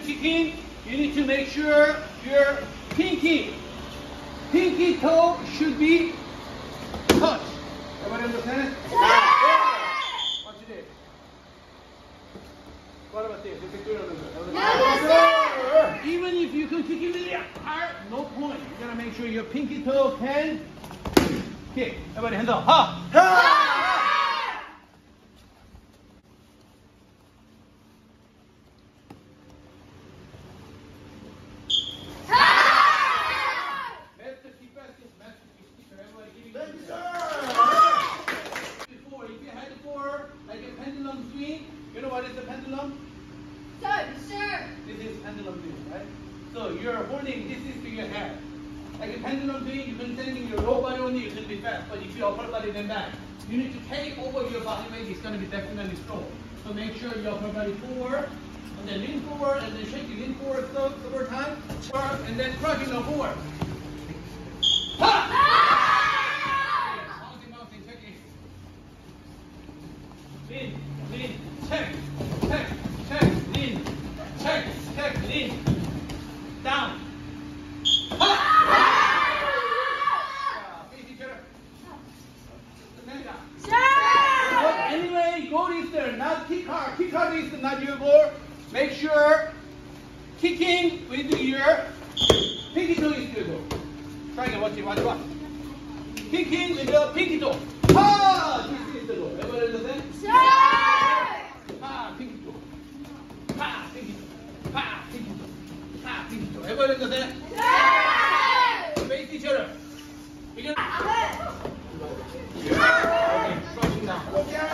kicking, you need to make sure your pinky toe should be touched. Everybody understand? What you did? What about this? Is it good or not good? Even if you can kick it really hard, no point. You gotta make sure your pinky toe can kick. Everybody hands up. Ha! Ha! You know what is the pendulum? Sir. This is pendulum swing, right? So you're holding this is to your head. Like a pendulum swing, you can send in your lower body only, you can be fast. But if your upper body then back, you need to take over your body weight. It's going to be definitely slow. So make sure your upper body forward, and then lean forward, and then shake it, lean forward, so over time, and then crunching the forward. Bouncing, check it. Lean, check, lean, check, lean, down. Face each other. But anyway, goal is there, not kick hard. Kick hard is not your goal. Make sure kicking with your pinky toe is your goal. Try again, watch it. Kicking with your pinky toe. Ah, this is the goal. Everybody understand? Pa, pinky toe. Pa, pinky toe. Pa, pinky toe. Pa, pinky toe. Everybody understand? Face each other. Begin. Okay, crouching down.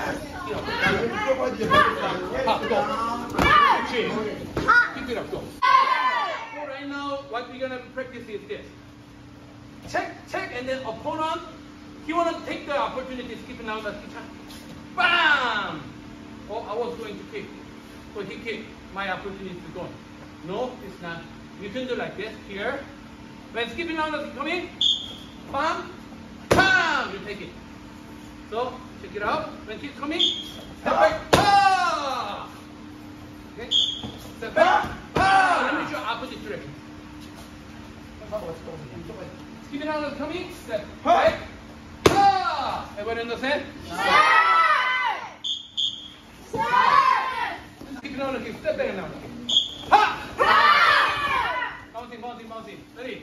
Up, go. Keep it up, go. So right now, what we're gonna practice is this. Check, and then opponent, he wanna take the opportunity, skipping out the kitchen. Bam! Oh, I was going to kick. So he kicked. My opportunity is gone. No, it's not. You can do like this here. When skipping out is coming, bam, bam, you take it. So check it out. When kick coming, step back, ah! Okay, step back, ah! Let me show opposite direction. Skipping out is coming, step back, ah! Everybody understand? Keep it on, step back now. Ha! Bouncing. Ready?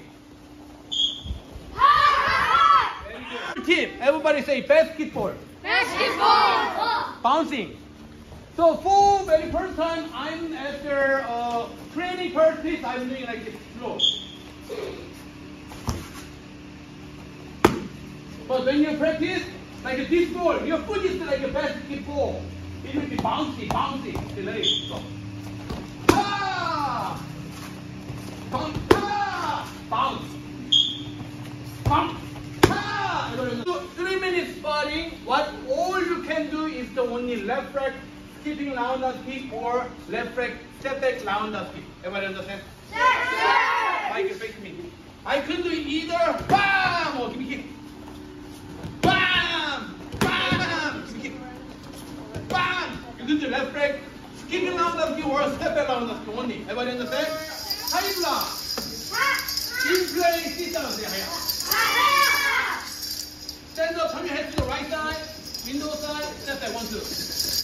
Very good. Team, everybody say basketball. Bouncing. So for very first time, I'm after training practice, I'm doing like this slow. But when you practice, like this ball, your foot is like a basketball. It will be bouncy. Ready? Go. Ah! Bounce. Ah! Bounce. Ah! 3 minutes sparring. What all you can do is the only left leg skipping roundhouse kick or left leg step back roundhouse kick. Everybody understand? Yes. Mike, face me. I can do either. Bam! Or give me kick. Bam! Give me kick. Bam! You can do left leg, skipping roundhouse kick or step back roundhouse kick only. Everybody understand? High block. In place, sit down. Stand up, turn your head to the right side, window side, step back, 1, 2.